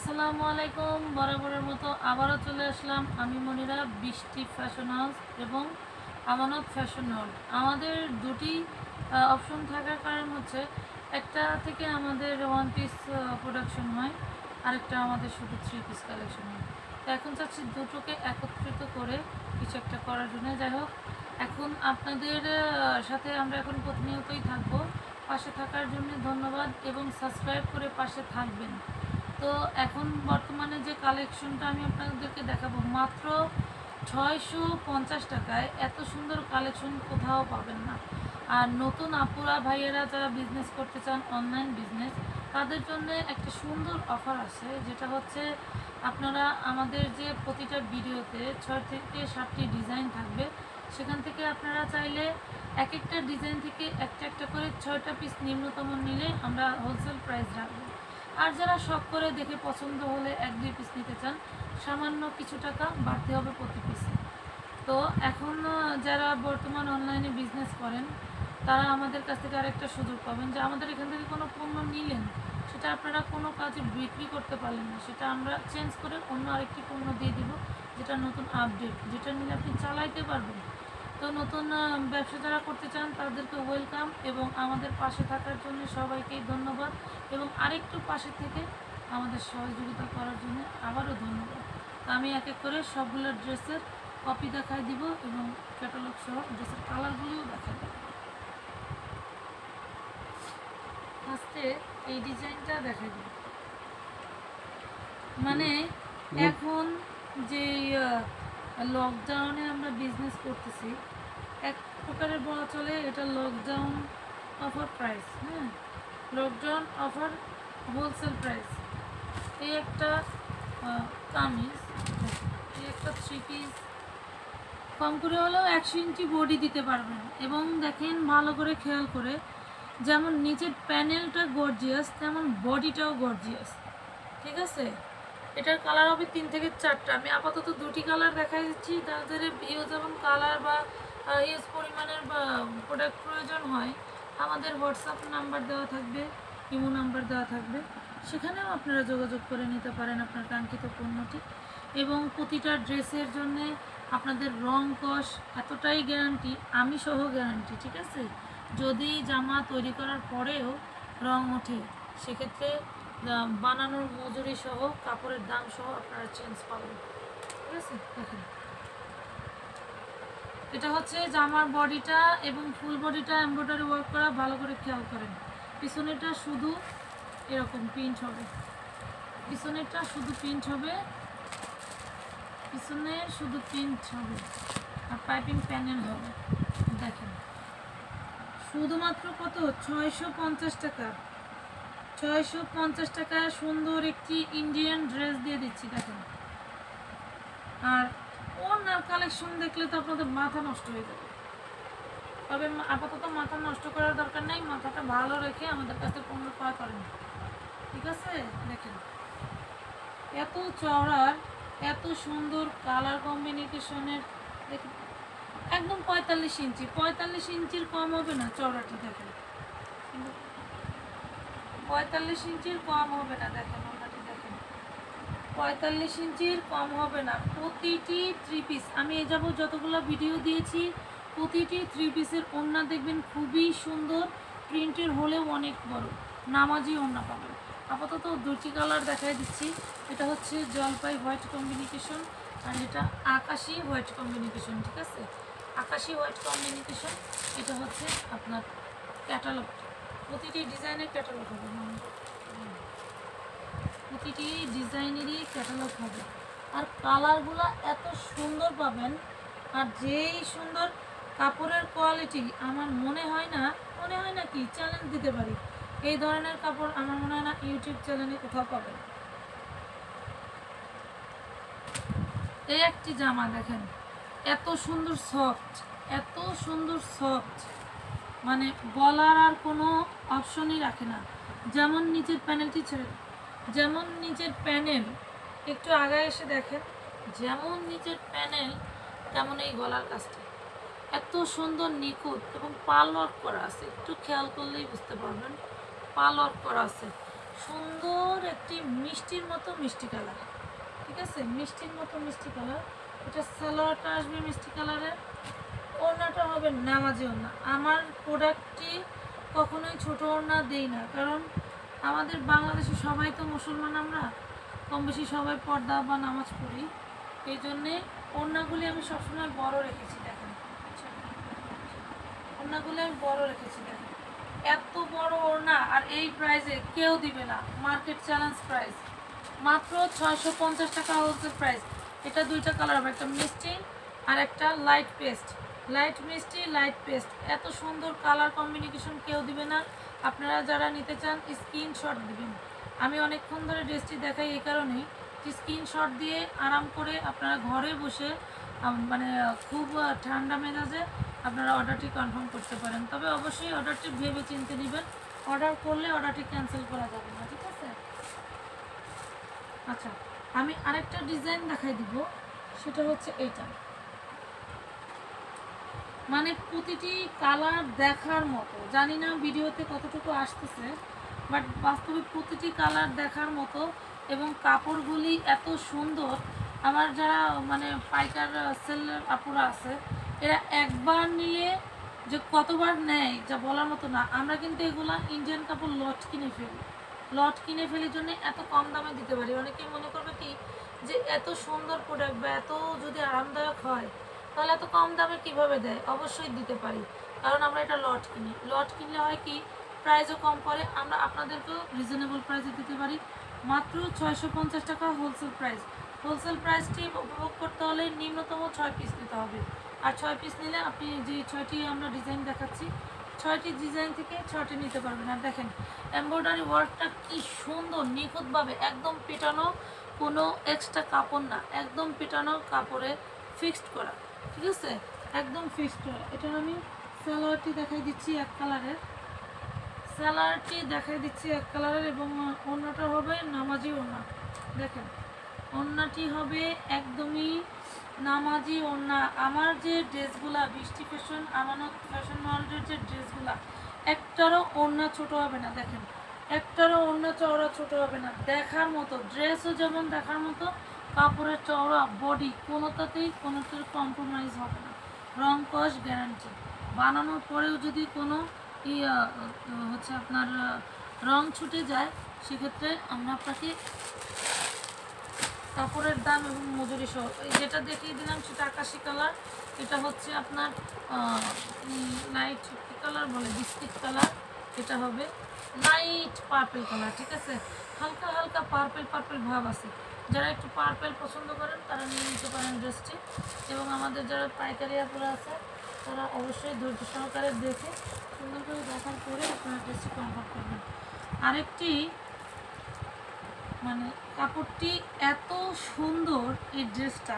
আসসালামু আলাইকুম। বরাবরের মতো আবারও চলে আসলাম আমি মনিরা, বৃষ্টি ফ্যাশন হাউস এবং আমানত ফ্যাশন ওয়ার্ল্ড। আমাদের দুটি অপশন থাকার কারণ হচ্ছে একটা থেকে আমাদের ওয়ান পিস প্রোডাকশন হয়, আরেকটা আমাদের শুধু থ্রি পিস কালেকশন হয়। তো এখন চাচ্ছি দুটোকে একত্রিত করে কিছু একটা করার জন্য। যাই হোক, এখন আপনাদের সাথে আমরা এখন প্রতিনিয়তই থাকবো। পাশে থাকার জন্য ধন্যবাদ এবং সাবস্ক্রাইব করে পাশে থাকবেন। তো এখন বর্তমানে যে কালেকশনটা আমি আপনাদেরকে দেখাবো মাত্র 650 টাকায়, এত সুন্দর কালেকশন কোথাও পাবেন না। আর নতুন আপুরা ভাইয়েরা যারা বিজনেস করতে চান, অনলাইন বিজনেস, তাদের জন্য একটা সুন্দর অফার আছে, যেটা হচ্ছে আপনারা আমাদের যে প্রতিটা ভিডিওতে 6 থেকে 7টি ডিজাইন থাকবে, সেখান থেকে আপনারা চাইলে এক একটা ডিজাইন থেকে একটা একটা করে 6টা পিস নিম্নতম নিলে আমরা হোলসেল প্রাইস রাখবো। আর যারা শখ করে দেখে পছন্দ হলে 1-2 পিস নিতে চান, সামান্য কিছু টাকা বাড়তে হবে প্রতি পিসে। তো এখন যারা বর্তমান অনলাইনে বিজনেস করেন, তারা আমাদের কাছ থেকে আরেকটা সুযোগ পাবেন যে আমাদের এখান থেকে কোনো পণ্য নিলেন, সেটা আপনারা কোনো কাজে বিক্রি করতে পারলেন না, সেটা আমরা চেঞ্জ করে অন্য আরেকটি পণ্য দিয়ে দিব, যেটা নতুন আপডেট, যেটা নিলে আপনি চালাইতে পারবেন। তো নতুন ব্যবসা যারা করতে চান তাদেরকে ওয়েলকাম এবং আমাদের পাশে থাকার জন্য সবাইকেই ধন্যবাদ এবং আরেকটু পাশে থেকে আমাদের সহযোগিতা করার জন্য আবারও ধন্যবাদ। তো আমি এক এক করে সবগুলো ড্রেসের কপি দেখাই দিব এবং ক্যাটালগ সহ ড্রেসের কালারগুলিও দেখাই দেব। ফার্স্টে এই ডিজাইনটা দেখাই দিব। মানে এখন যে লকডাউনে আমরা বিজনেস করতেছি, এক প্রকারে বলা চলে এটা লকডাউন অফার প্রাইস। হ্যাঁ, লকডাউন অফার হোলসেল প্রাইস। এই একটা কামিজ, এই একটা থ্রি পিস, কম করে হলেও 100 ইঞ্চি বডি দিতে পারবেন। এবং দেখেন ভালো করে খেয়াল করে, যেমন নিচের প্যানেলটা গর্জিয়াস, তেমন বডিটাও গর্জিয়াস। ঠিক আছে, এটার কালার হবে 3 থেকে 4টা। আমি আপাতত 2টি কালার দেখাই দিচ্ছি। তাদের ভিউজ এবং কালার বা হিউজ পরিমাণের বা প্রোডাক্ট প্রয়োজন হয়, আমাদের হোয়াটসঅ্যাপ নাম্বার দেওয়া থাকবে, ইমো নাম্বার দেওয়া থাকবে, সেখানেও আপনারা যোগাযোগ করে নিতে পারেন আপনার কাঙ্ক্ষিত পণ্যটি। এবং প্রতিটা ড্রেসের জন্যে আপনাদের রং কস এতটাই গ্যারান্টি, আমি সহ গ্যারান্টি। ঠিক আছে, যদি জামা তৈরি করার পরেও রং ওঠে, সেক্ষেত্রে বানানোর মজুরি সহ কাপড়ের দাম সহ আপনারা চেঞ্জ পাবেন। ঠিক আছে, দেখেন এটা হচ্ছে জামার বডিটা এবং ফুল বডিটা এমব্রয়ডারি ওয়ার্ক করা, ভালো করে খেয়াল করেন। পিছনেরটা শুধু এরকম প্রিন্ট হবে, পিছনেরটা শুধু প্রিন্ট হবে, পিছনে শুধু প্রিন্ট হবে আর পাইপিং প্যানেল হবে। দেখেন শুধুমাত্র কত, 650 টাকা। 650 টাকা সুন্দর একটি ইন্ডিয়ান ড্রেস দিয়ে দিচ্ছি। দেখেন, আর ওনার কালেকশন দেখলে তো আপনাদের মাথা নষ্ট হয়ে যাবে। তবে আপাতত মাথা নষ্ট করার দরকার নেই, মাথাটা ভালো রেখে আমাদের কাছে পণ্য ক্রয় করেন। ঠিক আছে, দেখেন এত চওড়ার, এত সুন্দর কালার কম্বিনেশনের, দেখেন একদম 45 ইঞ্চি, 45 ইঞ্চির কম হবে না চওড়াটি। দেখেন 45 ইঞ্চির কম হবে না। দেখেন ওনাটি, দেখেন 45 ইঞ্চির কম হবে না। প্রতিটি থ্রি পিস, আমি এই যাব যতগুলো ভিডিও দিয়েছি, প্রতিটি থ্রি পিসের ওড়না দেখবেন খুবই সুন্দর, প্রিন্টের হলেও অনেক বড়, নামাজি ওড়না পাবেন। আপাতত 2টি কালার দেখাই দিচ্ছি। এটা হচ্ছে জলপাই হোয়াইট কম্বিনেশন আর এটা আকাশি হোয়াইট কম্বিনেশন। ঠিক আছে, আকাশি হোয়াইট কম্বিনেশন, এটা হচ্ছে আপনার ক্যাটালগ। প্রতিটি ডিজাইনের ক্যাটালগ হবে, প্রতিটি ডিজাইনেরই ক্যাটালগ হবে। আর কালারগুলো এত সুন্দর পাবেন, আর যেই সুন্দর কাপড়ের কোয়ালিটি, আমার মনে হয় না কি চ্যালেঞ্জ দিতে পারি, এই ধরনের কাপড় আমার মনে হয় না ইউটিউব চ্যানেলে কোথাও পাবেন। এই একটি জামা দেখেন, এত সুন্দর সফট, এত সুন্দর সফট, মানে বলার আর কোনো অপশনই রাখে না। যেমন নিচের প্যানেলটি ছেড়ে, যেমন নিচের প্যানেল, একটু আগে এসে দেখেন, যেমন নিচের প্যানেল তেমন এই গলার কাজটা এত সুন্দর নিখুঁত এবং পাল ওয়ার্ক করা আছে। একটু খেয়াল করলেই বুঝতে পারবেন, পাল ওয়ার্ক করা আছে। সুন্দর একটি মিষ্টির মতো মিষ্টি কালার, ঠিক আছে, মিষ্টির মতো মিষ্টি কালার। এটা সালোয়ারটা আসবে মিষ্টি কালারের, ওড়নাটা হবে নামাজি ওড়না। আমার প্রোডাক্টটি কখনোই ছোট ওড়না দেই না, কারণ আমাদের বাংলাদেশে সবাই তো মুসলমান, আমরা কম বেশি সবাই পর্দা বা নামাজ পড়ি, এই জন্যে ওড়নাগুলি আমি সবসময় বড় রেখেছি। দেখেন ওড়নাগুলি আমি বড় রেখেছি, দেখেন এত বড় ওড়না আর এই প্রাইসে কেউ দিবে না, মার্কেট চ্যালেঞ্জ প্রাইস, মাত্র 650 টাকা হোলসেল প্রাইস। এটা দুইটা কালার হবে, একটা মিষ্টি আর একটা লাইট পেস্ট, লাইট মিষ্টি লাইট পেস্ট, এত সুন্দর কালার কম্বিনেশন কেউ দিবে না। আপনারা যারা নিতে চান স্ক্রিনশট দিবেন। আমি অনেকক্ষণ ধরে ড্রেসটি দেখাই এই কারণেই যে স্ক্রিনশট দিয়ে আরাম করে আপনারা ঘরে বসে মানে খুব ঠান্ডা মেজাজে আপনারা অর্ডারটি কনফার্ম করতে পারেন। তবে অবশ্যই অর্ডারটি ভেবে চিন্তে নেবেন, অর্ডার করলে অর্ডারটি ক্যান্সেল করা যাবে না, ঠিক আছে। আচ্ছা, আমি আরেকটা ডিজাইন দেখাই দিব, সেটা হচ্ছে এইটা, মানে প্রতিটি কালার দেখার মতো, জানি না ভিডিওতে কতটুকু আসতেছে, বাট বাস্তবে প্রতিটি কালার দেখার মতো এবং কাপড়গুলি এত সুন্দর। আমার যারা মানে পাইকার সেলের আপুরা আছে, এরা একবার নিলে যে কতবার নেয় যা বলার মতো না। আমরা কিন্তু এগুলা ইন্ডিয়ান কাপড় লট কিনে ফেলি, লট কিনে ফেলির জন্য এত কম দামে দিতে পারি। অনেকেই মনে করবে কি যে এত সুন্দর প্রোডাক্ট বা এত যদি আরামদায়ক হয় তাহলে এত কম দামে কিভাবে দেয়। অবশ্যই দিতে পারি, কারণ আমরা এটা লট কিনি, লট কিনলে হয় কি প্রাইসও কম পড়ে, আমরা আপনাদেরকেও রিজনেবল প্রাইসে দিতে পারি। মাত্র 650 টাকা হোলসেল প্রাইস। হোলসেল প্রাইসটি উপভোগ করতে হলে নিম্নতম 6 পিস নিতে হবে, আর 6 পিস নিলে আপনি যে 6টি আমরা ডিজাইন দেখাচ্ছি 6টি ডিজাইন থেকে 6টি নিতে পারবেন। আর দেখেন এমব্রয়ডারি ওয়ার্কটা কি সুন্দর, নিখুঁতভাবে একদম পেটানো, কোনো এক্সট্রা কাপড় না, একদম পেটানো কাপড়ে ফিক্সড করা, ঠিক আছে, একদম ফিক্সড করা। এটার আমি সালোয়ারটি দেখাই দিচ্ছি এক কালারের, সালোয়ারটি দেখাই দিচ্ছি এক কালারের, এবং ওড়নাটা হবে নামাজি ওড়না। দেখেন ওড়নাটি হবে একদমই নামাজি ওড়না। আমার যে ড্রেসগুলা বৃষ্টি ফ্যাশন, আমানত ফ্যাশন ওয়ার্ল্ডের যে ড্রেসগুলা, একটারও ওড়না ছোট হবে না, দেখেন একটারও ওড়না চওড়া ছোট হবে না, দেখার মতো ড্রেসও যেমন দেখার মতো, কাপড়ের চওড়া বডি কোনোটাতেই কোনোটার কম্প্রোমাইজ হবে না, রং কস গ্যারান্টি। বানানোর পরেও যদি কোনো হচ্ছে আপনার রং ছুটে যায়, সেক্ষেত্রে আমরা আপনাকে কাপড়ের দাম এবং মজুরি সহ, যেটা দেখিয়ে দিলাম সেটা আকাশি কালার, এটা হচ্ছে আপনার লাইট কী কালার বলে, বিস্কিট কালার, এটা হবে লাইট পার্পেল কালার, ঠিক আছে, হালকা হালকা পার্পেল পার্পেল ভাব আছে। যারা একটু পার্পেল পছন্দ করেন তারা নিয়ে নিতে পারেন ড্রেসটি, এবং আমাদের যারা পাইকারি আপুরা আছে তারা অবশ্যই ধৈর্য সহকারে দেখে সুন্দর করে দেখার পরে আপনারা ড্রেসটি কনফার্ম করবেন। আরেকটি মানে কাপড়টি এত সুন্দর, এই ড্রেসটা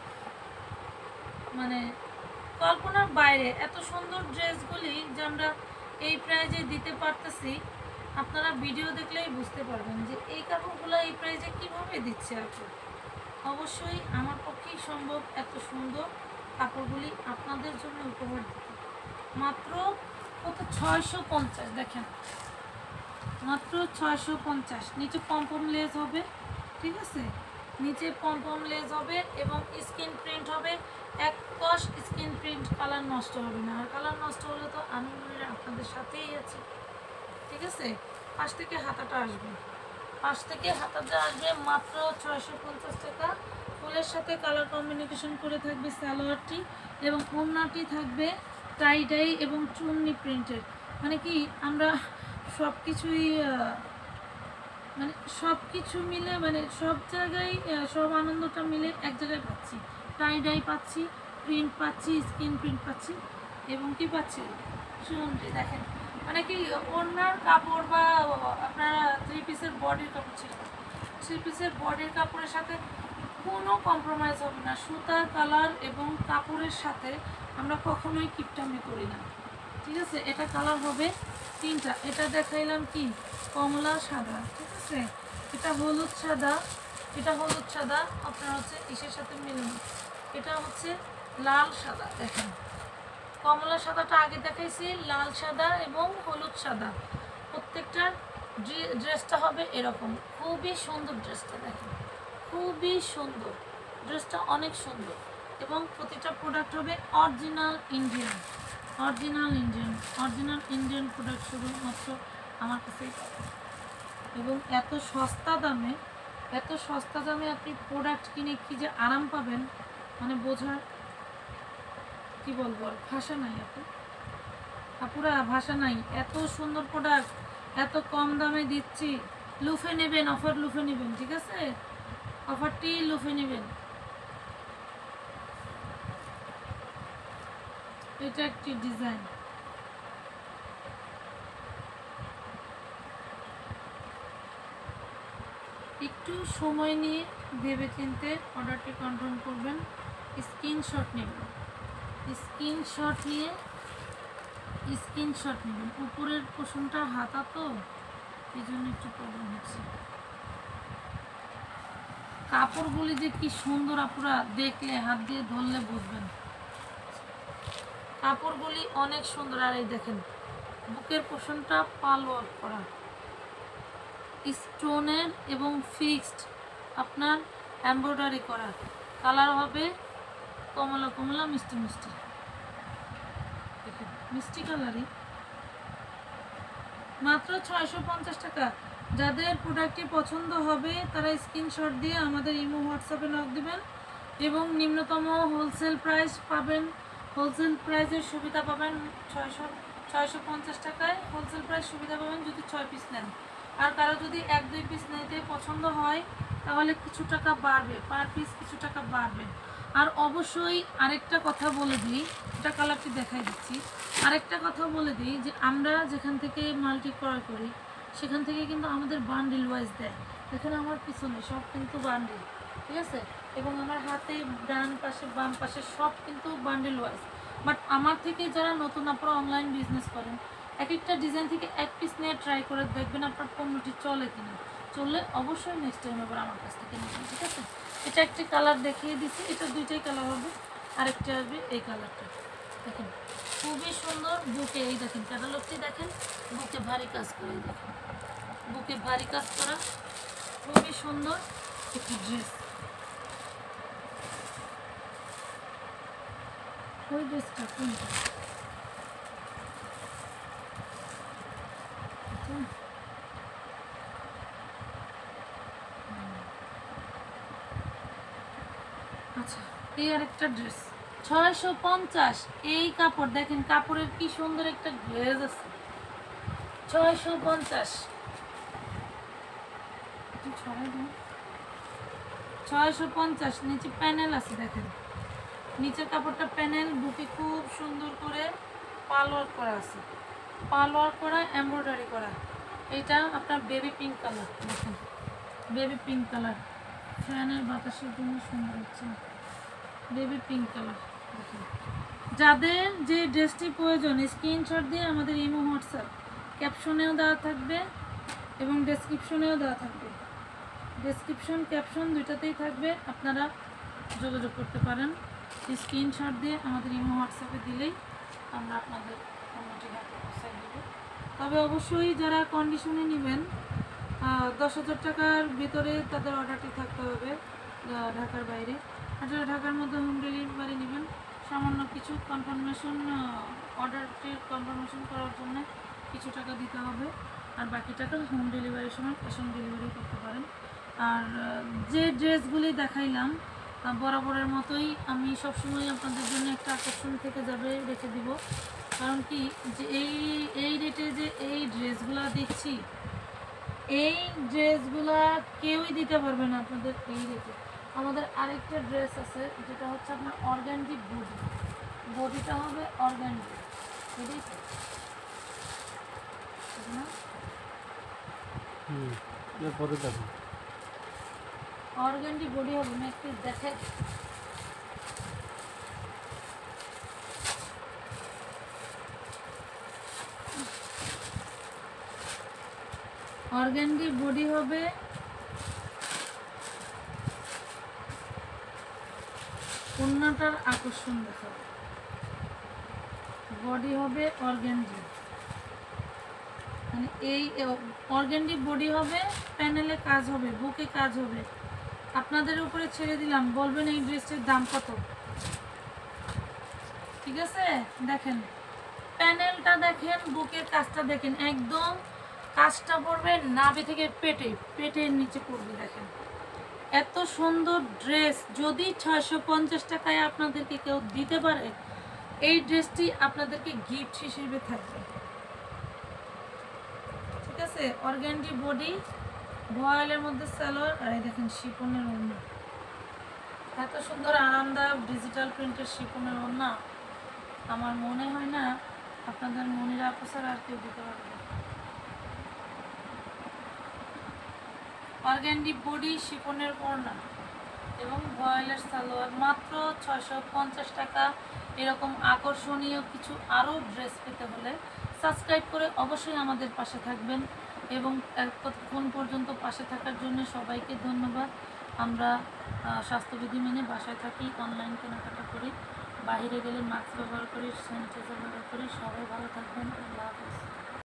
মানে কল্পনার বাইরে, এত সুন্দর ড্রেসগুলি যে আমরা এই প্রাইজে দিতে পারতেছি, আপনারা ভিডিও দেখলেই বুঝতে পারবেন যে এই কাপড়গুলো এই প্রাইজে কীভাবে দিচ্ছে আপনি। অবশ্যই আমার পক্ষেই সম্ভব এত সুন্দর কাপড়গুলি আপনাদের জন্য উপহার দিতে। মাত্র কত, 650, দেখেন মাত্র 650। নিচে পমপম লেস হবে, ঠিক আছে, নিচে পমপম লেস হবে এবং স্ক্রিন প্রিন্ট হবে, এক কস স্ক্রিন প্রিন্ট, কালার নষ্ট হবে না। আর কালার নষ্ট হলে তো আমি আপনাদের সাথেই আছি, ঠিক আছে। পাশ থেকে হাতাটা আসবে, পাশ থেকে হাতাটা আসবে মাত্র 650 টাকা। ফুলের সাথে কালার কম্বিনেশন করে থাকবে সালোয়ারটি, এবং ওড়নাটি থাকবে টাই ডাই এবং চুন্নি প্রিন্টের। মানে কি আমরা সব কিছুই মানে সব কিছু মিলে, মানে সব জায়গায় সব আনন্দটা মিলে এক জায়গায় পাচ্ছি। টাই ডাই পাচ্ছি, প্রিন্ট পাচ্ছি, স্ক্রিন প্রিন্ট পাচ্ছি, এবং কি পাচ্ছি চুনরি। দেখেন মানে কি ওড়নার কাপড় বা আপনার 3 পিসের বডির কাপড় ছিল, 3 পিসের বডির কাপড়ের সাথে কোনো কম্প্রোমাইজ হবে না। সুতার কালার এবং কাপড়ের সাথে আমরা কখনোই কিপটামি করি না, ঠিক আছে। এটা কালার হবে 3টা, এটা দেখাইলাম কি কমলা সাদা, ঠিক আছে, এটা হলুদ সাদা, এটা হলুদ সাদা আপনার হচ্ছে ইসের সাথে মিলুন, এটা হচ্ছে লাল সাদা। দেখেন কমলা সাদাটা আগে দেখাইছি, লাল সাদা এবং হলুদ সাদা, প্রত্যেকটার ড্রেসটা হবে এরকম, খুবই সুন্দর ড্রেসটা, দেখেন খুবই সুন্দর ড্রেসটা, অনেক সুন্দর। এবং প্রতিটা প্রোডাক্ট হবে original Indian, original Indian product শুধুমাত্র আমার কাছেই পাবেন। এবং এত সস্তা দামে আপনি প্রোডাক্ট কিনে কি যে আরাম পাবেন, মানে বোঝার কি বলবো, আর ভাষা নাই আপুরা, ভাষা নাই। এত সুন্দর প্রোডাক্ট এত কম দামে দিচ্ছি, লুফে নেবেন, অফার লুফে নেবেন, ঠিক আছে, অফারটি লুফে নেবেন। এটা একটি ডিজাইন, একটু সময় নিয়ে ভেবে চিনতে অর্ডারটি কনফার্ম করবেন, স্ক্রিনশট নেবেন, উপরের পোষণটা হাতা তো এই জন্য একটু প্রবলেম হচ্ছে। কাপড়গুলি যে কি সুন্দর আপুরা, দেখলে হাত দিয়ে ধরলে বুঝবেন, কাপড়গুলি অনেক সুন্দর। আর এই দেখেন বুকের পোষণটা পাল ওয়ার্ক করা, স্টোনের এবং ফিক্সড আপনার এমব্রয়ডারি করা, কালার হবে কমলা কমলা, মিষ্টি মিষ্টি, মিষ্টি কালারই, মাত্র 650 টাকা। যাদের প্রোডাক্টটি পছন্দ হবে তারা স্ক্রিনশট দিয়ে আমাদের ইমো হোয়াটসঅ্যাপে নক দিবেন এবং নিম্নতম হোলসেল প্রাইস পাবেন, হোলসেল প্রাইসের সুবিধা পাবেন 650 টাকায় হোলসেল প্রাইস সুবিধা পাবেন যদি 6 পিস নেন। আর কারো যদি 1-2 পিস নিতে পছন্দ হয় তাহলে কিছু টাকা বাড়বে, পার পিস কিছু টাকা বাড়বে। আর অবশ্যই আরেকটা কথা বলে দিই, এটা কালারটি দেখাই দিচ্ছি, আরেকটা কথা বলে দিই যে আমরা যেখান থেকে মালটি ক্রয় করি সেখান থেকে কিন্তু আমাদের বান্ডিল ওয়াইজ দেয়। এখানে আমার পিছনে সব কিন্তু বান্ডিল, ঠিক আছে, এবং আমার হাতে ডান পাশে বাম পাশে সব কিন্তু বান্ডিল ওয়াইজ। বাট আমার থেকে যারা নতুন আপনারা অনলাইন বিজনেস করেন, এক একটা ডিজাইন থেকে 1 পিস নিয়ে ট্রাই করে দেখবেন আপনার পণ্যটি চলে কিনা, চললে অবশ্যই নেক্সট টাইম আবার আমার কাছ থেকে নেবেন, ঠিক আছে। এটা একটি কালার দেখিয়ে দিচ্ছি, এটা দুইটাই কালার হবে, আরেকটা আসবে এই কালারটা, দেখেন খুবই সুন্দর। বুকে এই দেখেন ক্যাটালগটি দেখেন, বুকে ভারী কাজ করে, দেখেন বুকে ভারী কাজ করা, খুবই সুন্দর একটি ড্রেস। ওই ড্রেসটা কোনটা? আচ্ছা, এই আরেকটা ড্রেস 650। এই কাপড় দেখেন, কাপড়ের কি সুন্দর একটা গ্লেজ আছে, 650, 650। নিচে প্যানেল আছে, দেখেন নিচের কাপড়টা প্যানেল, বুকে খুব সুন্দর করে পাল ওয়ার্ক করা আছে, পাল ওয়ার্ক করা, এমব্রয়ডারি করা। এটা আপনার বেবি পিঙ্ক কালার, দেখেন বেবি পিঙ্ক কালার, ফ্যানের বাতাসের জন্য সুন্দর হচ্ছে, বেবি পিঙ্ক কালার। দেখেন যাদের যে ড্রেসটি প্রয়োজন স্ক্রিনশট দিয়ে আমাদের ইমো হোয়াটসঅ্যাপ ক্যাপশনেও দেওয়া থাকবে এবং ডেসক্রিপশনেও দেওয়া থাকবে, ডেসক্রিপশন ক্যাপশন দুইটাতেই থাকবে, আপনারা যোগাযোগ করতে পারেন। স্ক্রিনশট দিয়ে আমাদের ইমো হোয়াটসঅ্যাপে দিলেই আমরা আপনাদের পণ্যটি হাতে পৌঁছাই দেব। তবে অবশ্যই যারা কন্ডিশনে নেবেন 10,000 টাকার ভিতরে তাদের অর্ডারটি থাকতে হবে ঢাকার বাইরে। আর যারা ঢাকার মধ্যে হোম ডেলিভারি নেবেন সামান্য কিছু কনফার্মেশন, অর্ডারটির কনফার্মেশন করার জন্য কিছু টাকা দিতে হবে, আর বাকি টাকা হোম ডেলিভারির সময় ক্যাশ অন ডেলিভারি করতে পারেন। আর যে ড্রেসগুলি দেখাইলাম বরাবরের মতোই আমি সবসময় আপনাদের জন্য একটা আকর্ষণ থেকে যাবে রেখে দিব, কারণ কি যে এই রেটে যে এই ড্রেসগুলো দিচ্ছি, এই ড্রেসগুলা কেউই দিতে পারবে না আপনাদের এই রেটে। আমাদের আরেকটা ড্রেস আছে যেটা হচ্ছে আপনার অর্গানজি বডি, বডিটা হবে অর্গানজি, বুঝেছি না? পরে দেখো অর্গানজি বডি হবে, আমি একটু দেখাই। অর্গানজি বডি হবে, ওড়নাটার আকর্ষণ দেখাবে, বডি হবে অর্গানজি, মানে এই অর্গানডি বডি হবে, প্যানেলে কাজ হবে, বুকে কাজ হবে। আপনাদের উপরে ছেড়ে দিলাম, বলবেন এই ড্রেসটির দাম কত। ঠিক আছে, দেখেন প্যানেলটা দেখেন, বুকের কাজটা দেখেন, একদম কাজটা পড়বে নাভি থেকে পেটের নিচে পড়বে। দেখেন এত সুন্দর ড্রেস যদি 650 টাকায় আপনাদেরকে কেউ দিতে পারে, এই ড্রেসটি আপনাদেরকে গিফট হিসেবে থাকবে। ঠিক আছে, অর্গানডি বডি, ভয়েলের মধ্যে সালোয়ার, আর এই দেখেন শিফনের ওড়না। এত সুন্দর আরামদায়ক ডিজিটাল প্রিন্টের শিফনের ওড়না আমার মনে হয় না আপনাদের মনিরা আপু স্যার আর কেউ দিতে পারবে। অর্গানডি বডি, শিফনের ওড়না এবং ভয়েলের সালোয়ার, মাত্র 650 টাকা। এরকম আকর্ষণীয় কিছু আরও ড্রেস পেতে হলে সাবস্ক্রাইব করে অবশ্যই আমাদের পাশে থাকবেন। এবং এতক্ষণ পর্যন্ত পাশে থাকার জন্য সবাইকে ধন্যবাদ। আমরা স্বাস্থ্যবিধি মেনে বাসায় থাকি, অনলাইন কেনাকাটা করি, বাইরে গেলে মাস্ক ব্যবহার করি, স্যানিটাইজার ব্যবহার করি। সবাই ভালো থাকবেন। আল্লাহ হাফেজ।